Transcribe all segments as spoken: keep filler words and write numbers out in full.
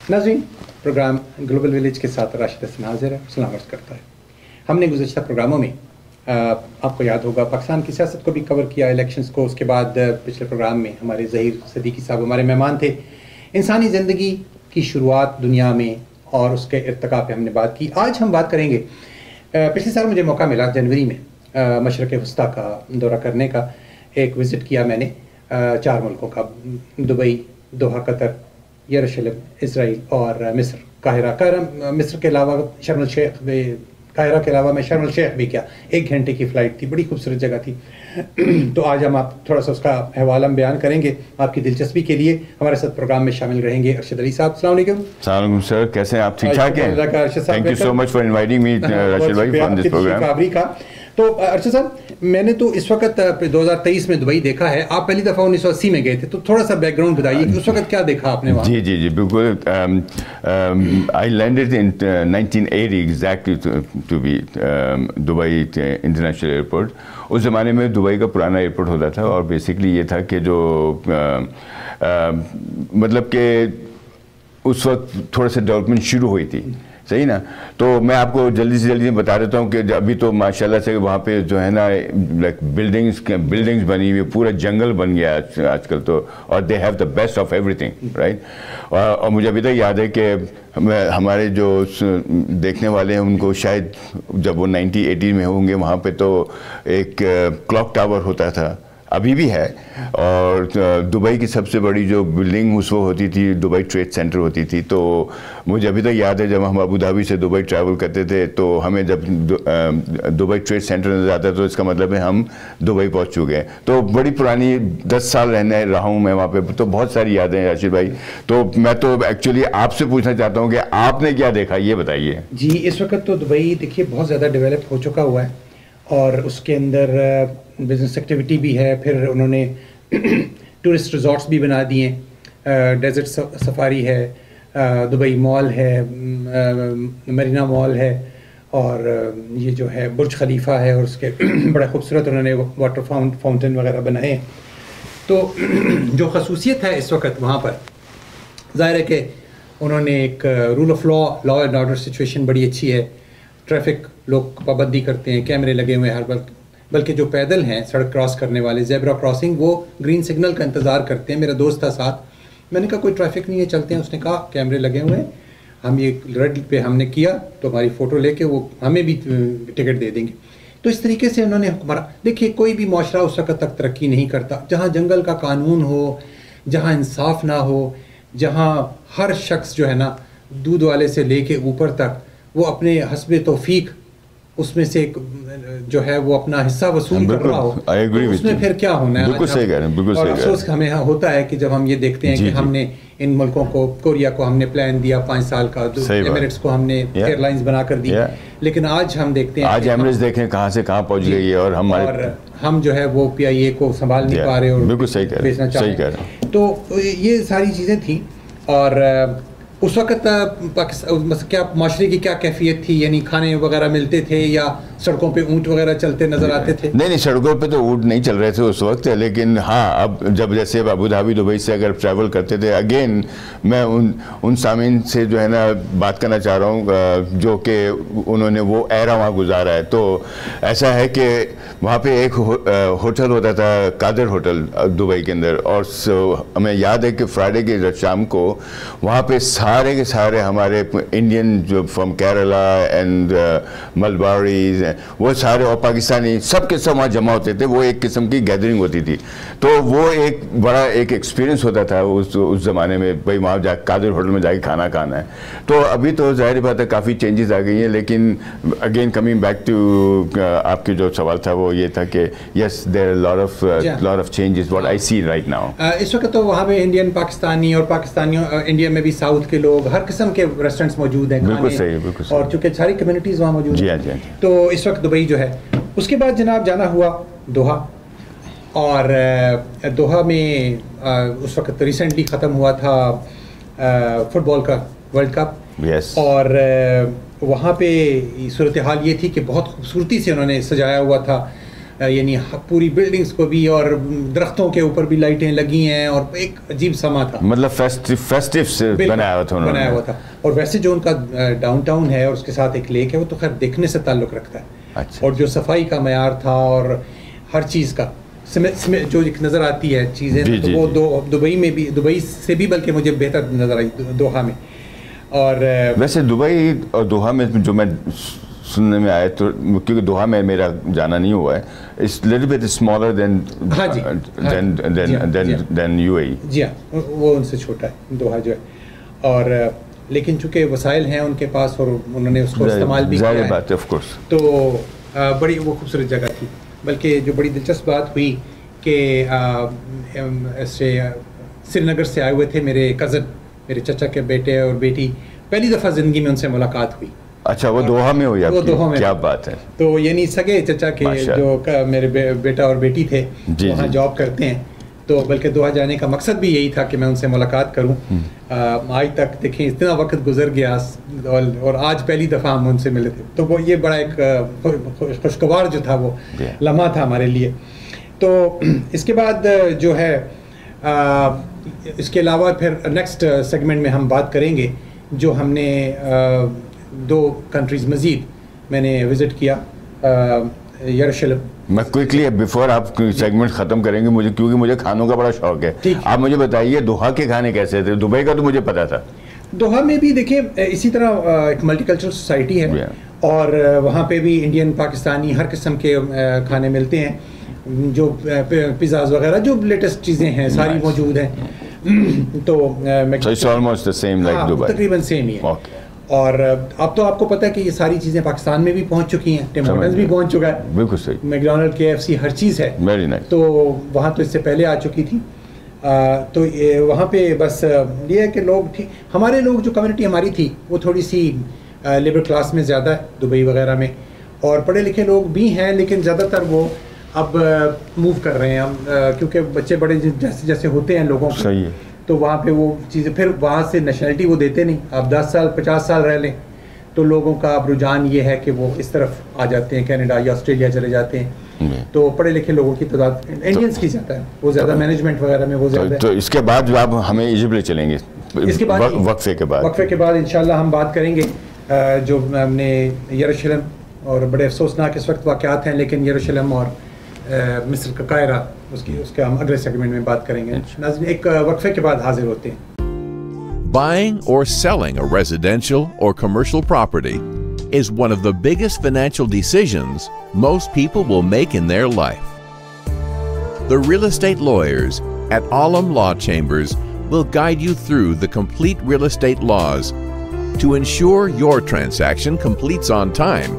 ناظرین، programme global village کے ساتھ راشد حسن حاضر ہے، سلام عرض کرتا ہے۔ ہم نے گزشتہ پروگراموں میں آپ کو یاد ہوگا پاکستان کی سیاست کو بھی کور کیا، الیکشنز کو، اس کے بعد پچھلے پروگرام میں ہمارے ظہیر صدیقی صاحب ہمارے مہمان تھے۔ انسانی زندگی کی شروعات دنیا میں اور اس کے ارتقاء پہ ہم نے بات کی۔ آج ہم بات کریں گے، پچھلے سال مجھے موقع ملا جنوری میں مشرق وسطیٰ کا دورہ کرنے کا، ایک وزٹ کیا میں نے چار ملکوں کا، دبئی، دوحہ قطر، یروشلم، اسرائیل اور مصر، قاہرہ۔ قاہرہ مصر کے علاوہ شرم الشیخ بھی، قاہرہ کے علاوہ میں شرم الشیخ بھی کیا، ایک گھنٹے کی فلائٹ تھی، بڑی خوبصورت جگہ تھی۔ تو آج ہم آپ تھوڑا سا اس کا حوالہ بیان کریں گے آپ کی دلچسپی کے لیے۔ ہمارے ساتھ پروگرام میں شامل رہیں گے ارشد علی صاحب۔ السلام علیکم۔ السلام علیکم سر، کیسے ہیں آپ؟ ٹھیک ٹھاک ہیں؟ Thank you so much for inviting me Rashid بھائی فار دس پروگرام۔ تو ارشد صاحب، میں نے تو اس وقت دو ہزار تیئیس میں دبئی دیکھا ہے، آپ پہلی دفعہ انیس سو اسی میں گئے تھے، تو تھوڑا سا بیک گراؤنڈ بتائیے کہ اس وقت کیا دیکھا آپ نے وہاں؟ جی جی جی بالکل۔ I landed in nineteen eighty exactly to be Dubai international airport. اس زمانے میں دبئی کا پرانا ایئرپورٹ ہوتا تھا، اور بیسکلی یہ تھا کہ جو مطلب کہ اس وقت تھوڑا سا ڈیولپمنٹ شروع ہوئی تھی، صحیح نا؟ تو میں آپ کو جلدی سے جلدی بتا دیتا ہوں کہ ابھی تو ماشاء اللہ سے وہاں پہ جو ہے نا لائک بلڈنگس بلڈنگس بنی ہوئی، پورا جنگل بن گیا آج کل تو، اور they have the best of every thing, right? اور مجھے ابھی تک یاد ہے کہ ہمارے جو دیکھنے والے ہیں ان کو شاید جب وہ نائنٹی ایٹی میں ہوں گے، وہاں پہ تو ایک کلاک ٹاور ہوتا تھا، ابھی بھی ہے، اور دبئی کی سب سے بڑی جو بلڈنگ اس وقت ہوتی تھی دبئی ٹریڈ سینٹر ہوتی تھی۔ تو مجھے ابھی تک یاد ہے جب ہم ابو ظہبی سے دبئی ٹریول کرتے تھے تو ہمیں جب دبئی ٹریڈ سینٹر نظر آتا ہے تو اس کا مطلب ہے ہم دبئی پہنچ چکے ہیں۔ تو بڑی پرانی، دس سال رہنے رہا ہوں میں وہاں پہ، تو بہت ساری یادیں ہیں راشد بھائی۔ تو میں تو ایکچولی آپ سے پوچھنا چاہتا ہوں کہ آپ نے کیا دیکھا، یہ بتائیے۔ جی، اس وقت تو دبئی دیکھیے بہت زیادہ ڈیولپ ہو چکا ہوا ہے، اور اس کے اندر بزنس ایکٹیویٹی بھی ہے، پھر انہوں نے ٹورسٹ ریزورٹس بھی بنا دیے، ڈیزرٹ سفاری ہے، دبئی مال ہے، مرینا مال ہے، اور یہ جو ہے برج خلیفہ ہے، اور اس کے بڑا خوبصورت انہوں نے واٹر فاؤنٹین وغیرہ بنائے ہیں۔ تو جو خصوصیت ہے اس وقت وہاں پر، ظاہر ہے کہ انہوں نے ایک rule of law law and order situation بڑی اچھی ہے، ٹریفک لوگ پابندی کرتے ہیں، کیمرے لگے ہوئے ہیں ہر وقت، بلکہ جو پیدل ہیں سڑک کراس کرنے والے، زیبرا کراسنگ، وہ گرین سگنل کا انتظار کرتے ہیں۔ میرا دوست تھا ساتھ، میں نے کہا کوئی ٹریفک نہیں ہے، چلتے ہیں، اس نے کہا کیمرے لگے ہوئے ہیں، ہم یہ ریڈ پہ ہم نے کیا تو ہماری فوٹو لے کے وہ ہمیں بھی ٹکٹ دے دیں گے۔ تو اس طریقے سے انہوں نے حکمران، دیکھیے کوئی بھی معاشرہ اس وقت تک ترقی نہیں کرتا جہاں جنگل کا قانون ہو، جہاں انصاف نہ ہو، جہاں ہر شخص جو ہے نا دودھ والے سے لے کے اوپر تک وہ اپنے حسب توفیق اس میں سے ایک جو ہے وہ اپنا حصہ وصول کر رہا ہو، اس میں پھر کیا ہونا ہے؟ بالکل صحیح کہہ رہے ہیں، بالکل صحیح کہہ رہے ہیں۔ اور افسوس ہمیں ہوتا ہے کہ جب ہم یہ دیکھتے ہیں کہ ہم نے ان ملکوں کو، کوریا کو ہم نے پلان دیا پانچ سال کا، ایمریٹس کو ہم نے ایئر لائنز بنا کر دی، لیکن آج ہم دیکھتے ہیں آج ایمریٹس دیکھیں کہاں سے کہاں پہنچ گئی ہے، اور ہمارے ہم جو ہے وہ پی آئی اے کو سنبھال نہیں پا رہے اور بالکل صحیح کہہ رہے ہیں، صحیح کہہ رہے ہیں۔ تو یہ ساری چیزیں تھیں۔ اور اس وقت کیا معاشرے کی کیا کیفیت تھی؟ یعنی کھانے وغیرہ ملتے تھے یا سڑکوں پہ اونٹ وغیرہ چلتے نظر آتے تھے؟ نہیں نہیں، سڑکوں پہ تو اونٹ نہیں چل رہے تھے اس وقت، لیکن ہاں اب جب جیسے ابو ظہبی دبئی سے اگر ٹریول کرتے تھے، اگین میں ان ان سامعین سے جو ہے نا بات کرنا چاہ رہا ہوں جو کہ انہوں نے وہ ایرا وہاں گزارا ہے۔ تو ایسا ہے کہ وہاں پہ ایک ہوٹل ہوتا تھا، قادر ہوٹل دبئی کے اندر، اور ہمیں یاد ہے کہ فرائیڈے کے شام کو وہاں پہ سارے کے سارے ہمارے انڈین جو فرام کیرلا اینڈ ملباریز، وہ سارے، اور پاکستانی، سب کے سب وہاں جمع ہوتے تھے، وہ ایک قسم کی گیدرنگ ہوتی تھی۔ تو وہ ایک بڑا ایک ایکسپیرینس ہوتا تھا اس اس زمانے میں، بھائی وہاں جا قادر ہوٹل میں جا کے کھانا کھانا ہے۔ تو ابھی تو ظاہر بات ہے کافی چینجز آ گئی ہیں، لیکن اگین کمنگ بیک ٹو آپ کے جو سوال تھا وہ یہ تھا کہ yes there are lot of lot of changes what I see right now. اس وقت تو وہاں پہ انڈین، پاکستانی، اور پاکستانیوں انڈیا میں بھی ساؤتھ کے لوگ، ہر قسم کے ریسٹورینٹس موجود ہیں، بالکل صحیح، بالکل صحیح، اور چونکہ ساری کمیونٹیز وہاں موجود ہیں۔ جی ہاں جی۔ تو اس وقت دبئی جو ہے، اس کے بعد جناب جانا ہوا دوحہ، اور دوحہ میں اس وقت ریسنٹلی ختم ہوا تھا فٹ بال کا ورلڈ کپ، اور وہاں پہ صورتحال یہ تھی کہ بہت خوبصورتی سے انہوں نے سجایا ہوا تھا یعنی پوری بلڈنگز کو بھی اور درختوں کے اوپر بھی لائٹیں لگی ہیں اور ایک عجیب سما تھا, مطلب فیسٹیو سے بنایا ہوا تھا بنایا ہوا تھا. اور ویسے جو ان کا ڈاؤن ٹاؤن ہے اور اس کے ساتھ ایک لیک ہے وہ تو خیر دیکھنے سے تعلق رکھتا ہے. اچھا. اور جو صفائی کا معیار تھا اور ہر چیز کا جو ایک نظر آتی ہے چیزیں جی تو جی وہ دو دبئی میں بھی, دبئی سے بھی بلکہ مجھے بہتر نظر آئی دوحہ میں. اور ویسے دبئی اور دوحہ میں جو میں سننے میں آیا تو کیونکہ دوحہ میں میرا جانا نہیں ہوا ہے, it's little bit smaller than than U A E. جی ہاں وہ ان سے چھوٹا ہے دوحہ جو ہے, اور لیکن چونکہ وسائل ہیں ان کے پاس اور انہوں نے اس کو استعمال بھی کیا ہے, بات ہے آف کورس, تو بڑی وہ خوبصورت جگہ تھی. بلکہ جو بڑی دلچسپ بات ہوئی کہ ایسے سری نگر سے آئے ہوئے تھے میرے کزن, میرے چچا کے بیٹے اور بیٹی, پہلی دفعہ زندگی میں ان سے ملاقات ہوئی. اچھا وہ دوحہ میں ہوئی؟ وہ دوحہ میں. کیا بات ہے. تو یعنی سگے چچا کے جو میرے بیٹا اور بیٹی تھے وہاں جاب کرتے ہیں, تو بلکہ دوحہ جانے کا مقصد بھی یہی تھا کہ میں ان سے ملاقات کروں. آج تک دیکھیں اتنا وقت گزر گیا اور آج پہلی دفعہ ہم ان سے ملے تھے, تو وہ یہ بڑا ایک خوشگوار جو تھا وہ لمحہ تھا ہمارے لیے. تو اس کے بعد جو ہے اس کے علاوہ پھر نیکسٹ سیگمنٹ میں ہم بات کریں گے جو ہم نے دو کنٹریز مزید میں نے وزٹ کیا, یروشلم. میں کوئکلی بیفور آپ سیگمنٹ ختم کریں گے, مجھے کیونکہ مجھے کھانوں کا بڑا شوق ہے, آپ مجھے بتائیے دوحہ کے کھانے کیسے تھے؟ دبئی کا تو مجھے پتا تھا. دوحہ میں بھی دیکھیں اسی طرح ایک ملٹی کلچرل سوسائٹی ہے اور وہاں پہ بھی انڈین پاکستانی ہر قسم کے کھانے ملتے ہیں, جو پیزاز وغیرہ جو لیٹسٹ چیزیں ہیں ساری موجود ہیں. تو تقریباً سیم ہی ہے. اور اب تو آپ کو پتہ ہے کہ یہ ساری چیزیں پاکستان میں بھی پہنچ چکی ہیں, ٹیم ہارٹنز بھی پہنچ چکا ہے, بالکل صحیح, میکڈونلڈ, کے ایف سی, ہر چیز ہے. تو وہاں تو اس سے پہلے آ چکی تھی. تو وہاں پہ بس یہ ہے کہ لوگ ٹھیک, ہمارے لوگ جو کمیونٹی ہماری تھی وہ تھوڑی سی لیبر کلاس میں زیادہ ہے دبئی وغیرہ میں, اور پڑھے لکھے لوگ بھی ہیں لیکن زیادہ تر وہ اب موو کر رہے ہیں ہم, کیونکہ بچے بڑے جیسے جیسے ہوتے ہیں لوگوں کو, تو وہاں پہ وہ چیزیں پھر وہاں سے نیشنلٹی وہ دیتے نہیں. آپ دس سال پچاس سال رہ لیں تو لوگوں کا اب رجحان یہ ہے کہ وہ اس طرف آ جاتے ہیں, کینیڈا یا آسٹریلیا چلے جاتے ہیں. تو پڑھے لکھے لوگوں کی تعداد انڈینس کی زیادہ ہے, وہ زیادہ مینجمنٹ وغیرہ میں وہ زیادہ ہے. تو اس کے بعد جو آپ ہمیں ایجپٹ لے چلیں گے اس کے بعد وقفے کے بعد وقفے کے بعد انشاءاللہ ہم بات کریں گے جو ہم نے یروشلم, اور بڑے افسوسناک اس وقت واقعات ہیں لیکن یروشلم اور مصر کا قاہرہ اس کی اس کے ہم اگلے سیگمنٹ میں بات کریں گے. ناظرین ایک وقفے کے بعد حاضر ہوتے ہیں. Buying or selling a residential or commercial property is one of the biggest financial decisions most people will make in their life. The real estate lawyers at Alam Law Chambers will guide you through the complete real estate laws to ensure your transaction completes on time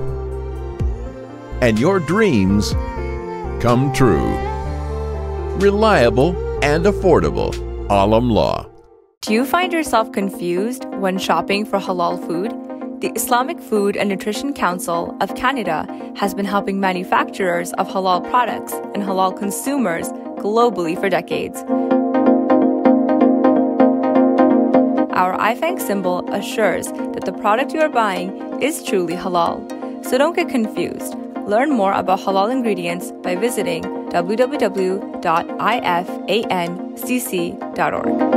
and your dreams come true. Reliable and affordable. Alam Law. Do you find yourself confused when shopping for halal food? The Islamic Food and Nutrition Council of Canada has been helping manufacturers of halal products and halal consumers globally for decades. Our I F A N G symbol assures that the product you are buying is truly halal. So don't get confused. Learn more about halal ingredients by visiting w w w dot i f a n c c dot org.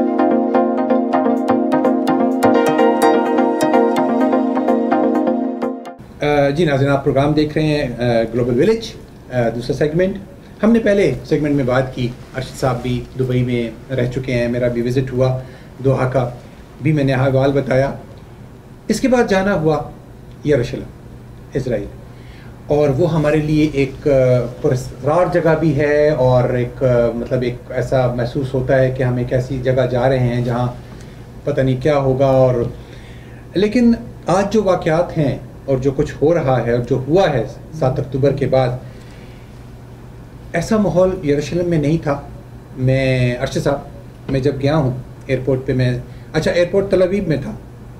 جی ناظرین, آپ programme دیکھ رہے ہیں global village, دوسرا segment. ہم نے پہلے segment میں بات کی, ارشد صاحب بھی دبئی میں رہ چکے ہیں, میرا بھی وزٹ ہوا دوحہ کا, بھی میں نے حوال بتایا. اس کے بعد جانا ہوا یروشلم, اسرائیل, اور وہ ہمارے لیے ایک پراسرار جگہ بھی ہے اور ایک مطلب ایک ایسا محسوس ہوتا ہے کہ ہم ایک ایسی جگہ جا رہے ہیں جہاں پتہ نہیں کیا ہوگا. اور لیکن آج جو واقعات ہیں اور جو کچھ ہو رہا ہے اور جو ہوا ہے سات اکتوبر کے بعد, ایسا ماحول یروشلم میں نہیں تھا. میں ارشد صاحب میں جب گیا ہوں ایئرپورٹ پہ, میں اچھا ایئرپورٹ تل ابیب میں تھا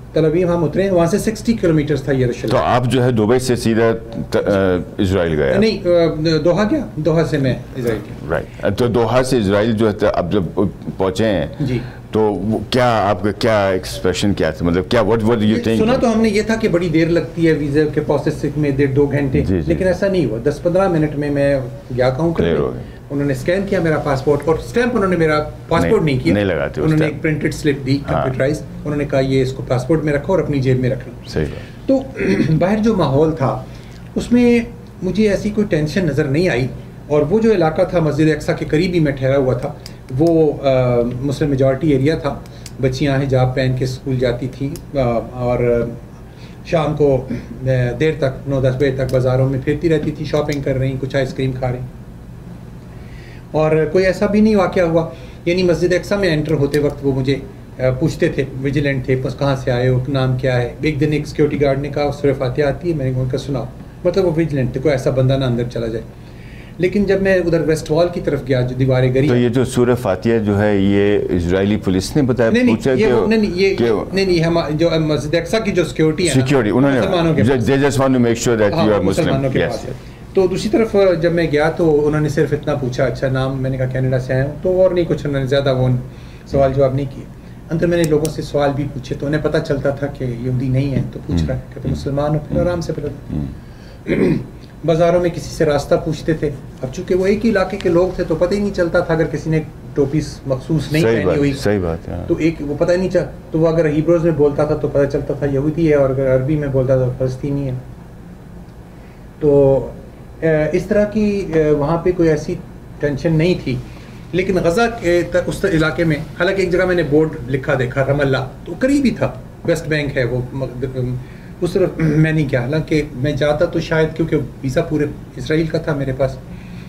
تل ابیب ہم اترے, وہاں سے سکسٹی کلو میٹرز تھا یروشلم. تو آپ جو ہے دبئی سے سیدھا اسرائیل گئے؟ نہیں, دوحہ گیا, دوحہ سے میں اسرائیل گیا. رائٹ. تو دوحہ سے اسرائیل جو ہے اب جب پہنچے ہیں جی, تو کیا آپ کا کیا ایکسپریشن کیا تھا, مطلب کیا what what do you think؟ سنا تو ہم نے یہ تھا کہ بڑی دیر لگتی ہے ویزا کے پروسیس میں, ڈیڑھ دو گھنٹے, لیکن ایسا نہیں ہوا. دس پندرہ منٹ میں میں گیا کہوں کہ انہوں نے اسکین کیا میرا پاسپورٹ, اور اسٹیمپ انہوں نے میرا پاسپورٹ نہیں کیا, نہیں لگاتے, انہوں نے ایک پرنٹڈ سلپ دی کمپیوٹرائز, انہوں نے کہا یہ اس کو پاسپورٹ میں رکھو اور اپنی جیب میں رکھنا. صحیح بات. تو باہر جو ماحول تھا اس میں مجھے ایسی کوئی ٹینشن نظر نہیں آئی, اور وہ جو علاقہ تھا مسجد اقصیٰ کے قریب ہی میں ٹھہرا ہوا تھا, وہ مسلم میجورٹی ایریا تھا. بچیاں حجاب پہن کے اسکول جاتی تھیں, اور شام کو دیر تک نو دس بجے تک بازاروں میں پھرتی رہتی تھی, شاپنگ کر رہی, کچھ آئس کریم کھا رہی, اور کوئی ایسا بھی نہیں واقعہ ہوا. یعنی مسجد اقصیٰ میں انٹر ہوتے وقت وہ مجھے پوچھتے تھے, ویجیلنٹ تھے, بس کہاں سے آئے ہو, نام کیا ہے. ایک دن ایک سیکورٹی گارڈ نے کہا سورہ فاتحہ آتی ہے, میں نے ان کا سناؤ, مطلب وہ ویجیلنٹ تھے, کوئی ایسا بندہ نہ اندر چلا جائے. لیکن جب میں ادھر ویسٹ وال کی طرف گیا جو دیواریں گری, تو یہ جو سورہ فاتحہ جو ہے یہ اسرائیلی پولیس نے بتایا, پوچھا کہ نہیں نہیں ہم جو مسجد اقصیٰ کی جو سیکورٹی ہے سیکورٹی انہوں نے they just want to make sure that you are Muslim. Yes. تو دوسری طرف جب میں گیا تو انہوں نے صرف اتنا پوچھا, اچھا نام, میں نے کہا کینیڈا سے آیا ہوں, تو اور نہیں کچھ, انہوں نے زیادہ وہ سوال جواب نہیں کیے. اندر میں نے لوگوں سے سوال بھی پوچھے تو انہیں پتہ چلتا تھا کہ یہودی نہیں ہے, تو پوچھ رہا ہے کہ تم مسلمان ہو, پھر آرام سے پھر بازاروں میں کسی سے راستہ پوچھتے تھے. اب چونکہ وہ ایک ہی علاقے کے لوگ تھے تو پتہ ہی نہیں چلتا تھا, اگر کسی نے ٹوپی مخصوص نہیں پہنی ہوئی, صحیح بات ہے, تو ایک وہ پتہ ہی نہیں چل, تو وہ اگر ہیبروز میں بولتا تھا تو پتہ چلتا تھا یہودی ہے, اور اگر عربی میں بولتا تھا فلسطینی ہے. تو اس طرح کی وہاں پہ کوئی ایسی ٹینشن نہیں تھی. لیکن غزہ کے اس علاقے میں, حالانکہ ایک جگہ میں نے بورڈ لکھا دیکھا رم اللہ, تو قریب ہی تھا, ویسٹ بینک ہے وہ, اس طرف میں نہیں کیا. حالانکہ میں جاتا تو شاید, کیونکہ ویزا پورے اسرائیل کا تھا میرے پاس,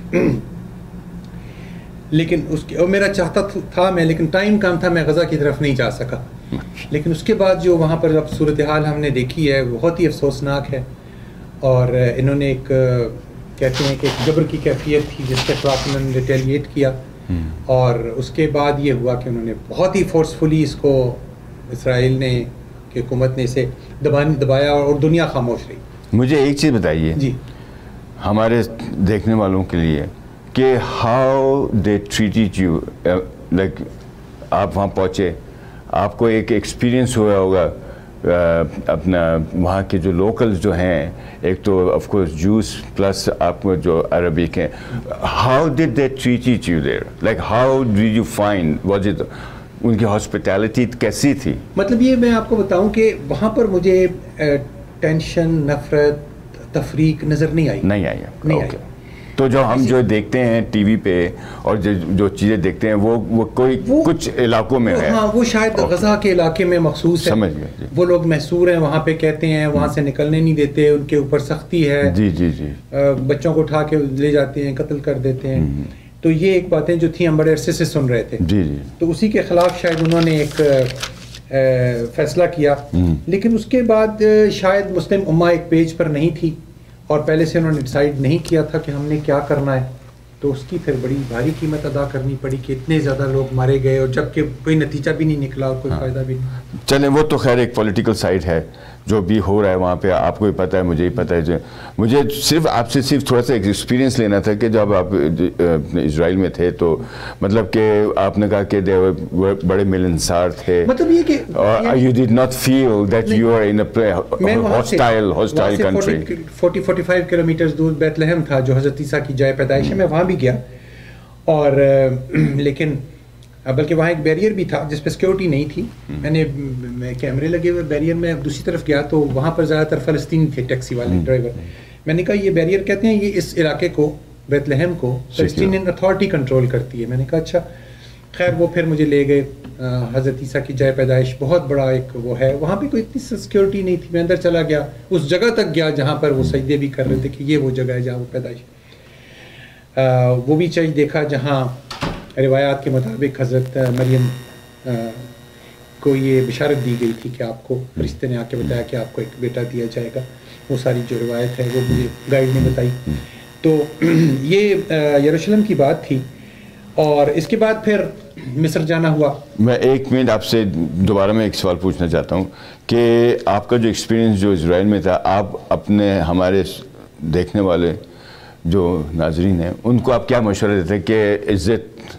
لیکن اس کے, اور میرا چاہتا تھا میں, لیکن ٹائم کم تھا, میں غزہ کی طرف نہیں جا سکا. لیکن اس کے بعد جو وہاں پر اب صورتحال ہم نے دیکھی ہے بہت ہی افسوسناک ہے, اور انہوں نے ایک کہتے ہیں کہ ایک جبر کی کیفیت تھی جس کے خلاف انہوں نے ریٹیلیٹ کیا, اور اس کے بعد یہ ہوا کہ انہوں نے بہت ہی فورسفلی اس کو, اسرائیل نے کہ حکومت نے اسے دبایا, اور دنیا خاموش رہی. مجھے ایک چیز بتائیے جی ہمارے دیکھنے والوں کے لیے, کہ how they treated you, like آپ وہاں پہنچے, آپ کو ایک ایکسپیرئنس ہوا ہوگا اپنا وہاں کے جو لوکلز جو ہیں, ایک تو آف کورس جوس پلس آپ کو جو عربک ہیں, how did they treat you there, like how did you find, was it, ان کی ہاسپٹیلٹی کیسی تھی؟ مطلب یہ میں آپ کو بتاؤں کہ وہاں پر مجھے ٹینشن, نفرت, تفریق نظر نہیں آئی. نہیں آئی نہیں آئی. تو جو ہم جو دیکھتے ہیں ٹی وی پہ اور جو جو چیزیں دیکھتے ہیں وہ وہ کوئی کچھ علاقوں میں ہے, ہاں وہ شاید غزہ کے علاقے میں مخصوص ہے, سمجھ گئے, وہ لوگ محصور ہیں وہاں پہ, کہتے ہیں وہاں سے نکلنے نہیں دیتے, ان کے اوپر سختی ہے, جی جی جی, بچوں کو اٹھا کے لے جاتے ہیں, قتل کر دیتے ہیں. تو یہ ایک باتیں جو تھیں ہم بڑے عرصے سے سن رہے تھے. جی جی, تو اسی کے خلاف شاید انہوں نے ایک فیصلہ کیا, لیکن اس کے بعد شاید مسلم امہ ایک پیج پر نہیں تھی, اور پہلے سے انہوں نے ڈیسائیڈ نہیں کیا تھا کہ ہم نے کیا کرنا ہے, تو اس کی پھر بڑی بھاری قیمت ادا کرنی پڑی کہ اتنے زیادہ لوگ مارے گئے, اور جب کہ کوئی نتیجہ بھی نہیں نکلا اور کوئی فائدہ بھی نہیں. چلیں وہ تو خیر ایک پولیٹیکل سائڈ ہے جو بھی ہو رہا ہے وہاں پہ, آپ کو بھی پتہ ہے, مجھے ہی پتہ ہے. مجھے صرف آپ سے صرف تھوڑا سا ایکسپیرینس لینا تھا کہ جب آپ اسرائیل میں تھے تو مطلب کہ آپ نے کہا کہ بڑے ملنسار تھے, مطلب یہ کہ you did not feel that you are in a hostile hostile country. Forty forty five kilometres دور بیت لحم تھا جو حضرت عیسیٰ کی جائے پیدائش ہے, میں وہاں بھی گیا, اور لیکن بلکہ وہاں ایک بیریئر بھی تھا جس پہ سیکورٹی نہیں تھی. میں نے کیمرے لگے ہوئے بیریئر میں دوسری طرف گیا تو وہاں پر زیادہ تر فلسطینی تھے, ٹیکسی والے ڈرائیور. میں نے کہا یہ بیریئر کہتے ہیں یہ اس علاقے کو, بیت لحم کو, فلسطینین اتھارٹی کنٹرول کرتی ہے. میں نے کہا اچھا. خیر وہ پھر مجھے لے گئے, حضرت عیسیٰ کی جائے پیدائش بہت بڑا ایک وہ ہے, وہاں پہ کوئی اتنی سیکورٹی نہیں تھی. میں اندر چلا گیا, اس جگہ تک گیا جہاں پر وہ سجدے بھی کر رہے تھے کہ یہ وہ جگہ ہے جہاں وہ پیدائش. وہ بھی چیز دیکھا جہاں روایات کے مطابق حضرت مریم کو یہ بشارت دی گئی تھی کہ آپ کو فرشتے نے آ کے بتایا کہ آپ کو ایک بیٹا دیا جائے گا. وہ ساری جو روایت ہے وہ مجھے گائیڈ نے بتائی. تو یہ یروشلم کی بات تھی. اور اس کے بعد پھر مصر جانا ہوا. میں ایک منٹ آپ سے دوبارہ میں ایک سوال پوچھنا چاہتا ہوں کہ آپ کا جو ایکسپیرینس جو اسرائیل میں تھا, آپ اپنے ہمارے دیکھنے والے جو ناظرین ہیں ان کو آپ کیا مشورہ دیتے ہیں کہ is it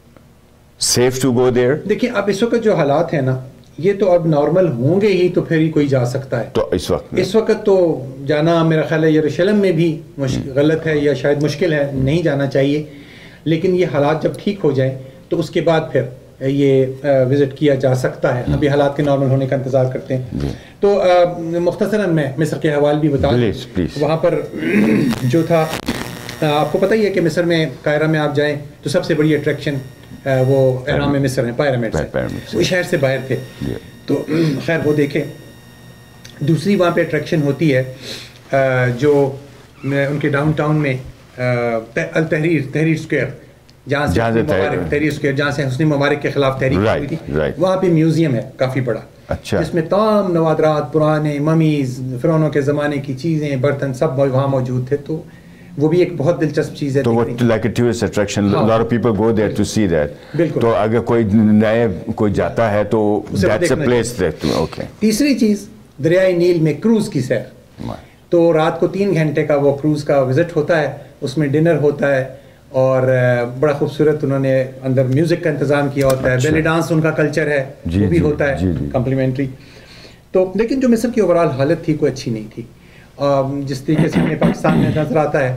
safe to go there? دیکھیں اب اس وقت جو حالات ہیں نا, یہ تو اب نارمل ہوں گے ہی تو پھر ہی کوئی جا سکتا ہے. تو اس وقت اس وقت تو جانا میرا خیال ہے یروشلم میں بھی غلط ہے یا شاید مشکل ہے, نہیں جانا چاہیے. لیکن یہ حالات جب ٹھیک ہو جائیں تو اس کے بعد پھر یہ وزٹ کیا جا سکتا ہے. ابھی حالات کے نارمل ہونے کا انتظار کرتے ہیں. تو مختصراً میں مصر کے حوالے بھی بتا دوں. وہاں پر جو تھا, آپ کو پتہ ہی ہے کہ مصر میں قاہرہ میں آپ جائیں تو سب سے بڑی اٹریکشن وہ احرام مصر ہیں, پیرامڈ سے. وہ شہر سے باہر تھے تو خیر وہ دیکھیں. دوسری وہاں پہ اٹریکشن ہوتی ہے جو ان کے ڈاؤن ٹاؤن میں التحریر تحریر اسکوائر, جہاں سے مبارک تحریر اسکوائر جہاں سے حسنی مبارک کے خلاف تحریک ہوئی تھی, وہاں پہ میوزیم ہے کافی بڑا, جس میں تمام نوادرات, پرانے ممیز, فرعونوں کے زمانے کی چیزیں, برتن سب وہاں موجود تھے. تو وہ بھی ایک بہت دلچسپ چیز ہے. تو وہ like a tourist attraction, lot of people go there to see that. تو اگر کوئی نئے کوئی جاتا ہے تو that's a place that. Okay. تیسری چیز دریائے نیل میں کروز کی سیر. تو رات کو تین گھنٹے کا وہ کروز کا وزٹ ہوتا ہے, اس میں ڈنر ہوتا ہے اور بڑا خوبصورت انہوں نے اندر میوزک کا انتظام کیا ہوتا ہے. بیلی ڈانس ان کا کلچر ہے, وہ بھی ہوتا ہے کمپلیمنٹری. تو لیکن جو مصر کی اوور آل حالت تھی کوئی اچھی نہیں تھی. جس طریقے سے ہمیں پاکستان میں نظر آتا ہے,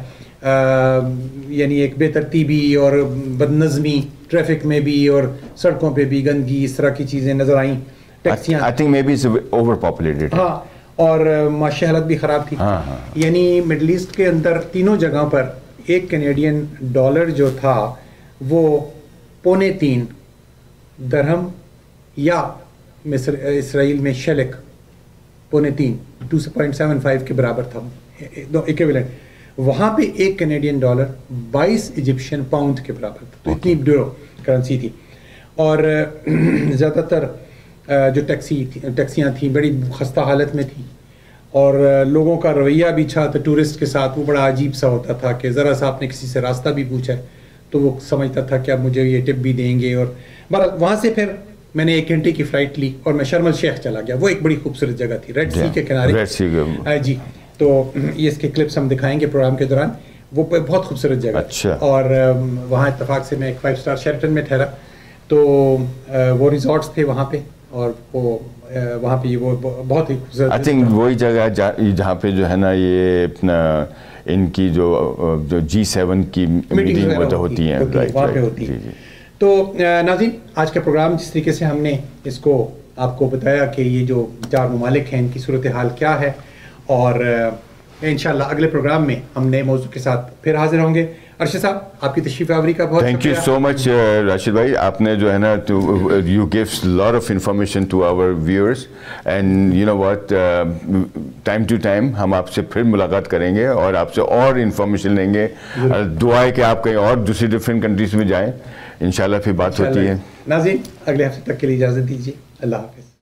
یعنی ایک بے ترتیبی اور بد نظمی ٹریفک میں بھی اور سڑکوں پہ بھی گندگی, اس طرح کی چیزیں نظر آئیں. ٹیکسیاں I think maybe it's over populated. ہاں, اور معاشی حالت بھی خراب تھی. یعنی مڈل ایسٹ کے اندر تینوں جگہوں پر ایک کینیڈین ڈالر جو تھا وہ پونے تین درہم یا مصر اسرائیل میں شلک پونے تین ٹو پوائنٹ سیون فائیو کے برابر تھا ایکویلنٹ. وہاں پہ ایک کینیڈین ڈالر بائیس ایجپشین پاؤنڈ کے برابر تھا. تو اتنی ڈیورو کرنسی تھی. اور زیادہ تر جو ٹیکسی ٹیکسیاں تھیں بڑی خستہ حالت میں تھیں, اور لوگوں کا رویہ بھی چھا تو ٹورسٹ کے ساتھ وہ بڑا عجیب سا ہوتا تھا کہ ذرا سا آپ نے کسی سے راستہ بھی پوچھا تو وہ سمجھتا تھا کہ اب مجھے یہ ٹپ بھی دیں گے. اور بہرحال وہاں سے پھر میں نے ایک گھنٹے کی فلائٹ لی اور میں شرم الشیخ چلا گیا. وہ ایک بڑی خوبصورت جگہ تھی, ریڈ سی کے کنارے. جی, تو یہ اس کے کلپس ہم دکھائیں گے پروگرام کے دوران. وہ بہت خوبصورت جگہ. اور وہاں اتفاق سے میں ایک فائیو اسٹار شیرٹن میں ٹھہرا, تو وہ ریزورٹس تھے وہاں پہ, اور وہ وہاں پہ وہ بہت ہی خوبصورت. آئی تھنک وہی جگہ جہاں پہ جو ہے نا یہ اپنا ان کی جو جو جی سیون کی میٹنگ ہوتی ہیں وہاں پہ ہوتی ہے. تو ناظرین, آج کا پروگرام جس طریقے سے ہم نے اس کو آپ کو بتایا کہ یہ جو چار ممالک ہیں ان کی صورتحال کیا ہے, اور انشاءاللہ اگلے پروگرام میں ہم نئے موضوع کے ساتھ پھر حاضر ہوں گے. ارشد صاحب, آپ کی تشریف آوری کا بہت thank you so much Rashid بھائی. آپ نے جو ہے نا you gives lot of information to our viewers, and you know what, time to time ہم آپ سے پھر ملاقات کریں گے اور آپ سے اور انفارمیشن لیں گے. دعا ہے کہ آپ کہیں اور دوسری ڈفرینٹ کنٹریز میں جائیں, انشاءاللہ پھر بات ہوتی ہے. ناظرین, اگلے ہفتے تک کے لیے اجازت دیجیے. اللہ حافظ.